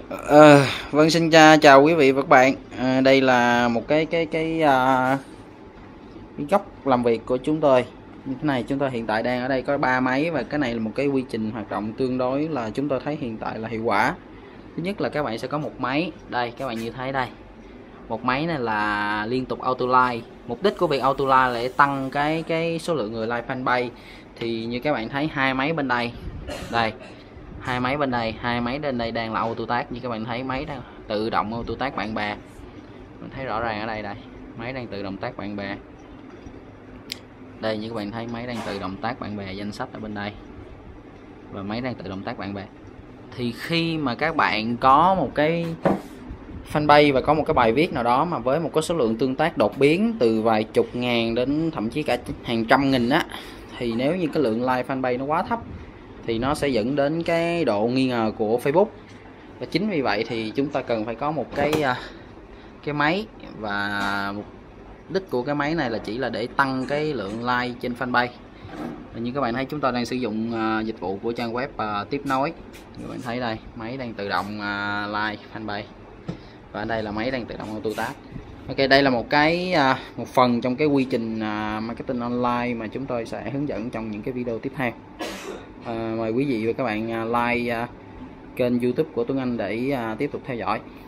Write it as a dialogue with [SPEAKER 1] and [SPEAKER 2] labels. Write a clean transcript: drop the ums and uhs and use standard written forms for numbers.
[SPEAKER 1] Vâng, xin chào quý vị và các bạn. Đây là một cái góc làm việc của chúng tôi. Như thế này, chúng tôi hiện tại đang ở đây có 3 máy và cái này là một cái quy trình hoạt động tương đối là chúng tôi thấy hiện tại là hiệu quả. Thứ nhất là các bạn sẽ có một máy, đây các bạn như thấy đây. Một máy này là liên tục auto like. Mục đích của việc auto like là để tăng cái số lượng người like fanpage. Thì như các bạn thấy hai máy bên đây. Đây. Hai máy bên đây, hai máy bên đây đang là auto tag, như các bạn thấy máy đang tự động auto tag bạn bè. Mình thấy rõ ràng ở đây đây, máy đang tự động tag bạn bè. Đây như các bạn thấy máy đang tự động tag bạn bè danh sách ở bên đây. Và máy đang tự động tag bạn bè. Thì khi mà các bạn có một cái fanpage và có một cái bài viết nào đó mà với một cái số lượng tương tác đột biến từ vài chục ngàn đến thậm chí cả hàng trăm nghìn á, thì nếu như cái lượng like fanpage nó quá thấp thì nó sẽ dẫn đến cái độ nghi ngờ của Facebook. Và chính vì vậy thì chúng ta cần phải có một cái máy, và mục đích của cái máy này là chỉ là để tăng cái lượng like trên fanpage. Và như các bạn thấy chúng ta đang sử dụng dịch vụ của trang web Tiếp Nối. Các bạn thấy đây, máy đang tự động like fanpage và đây là máy đang tự động auto tag. Ok, đây là một phần trong cái quy trình marketing online mà chúng tôi sẽ hướng dẫn trong những cái video tiếp theo. Mời quý vị và các bạn like kênh YouTube của Tuấn Anh để tiếp tục theo dõi.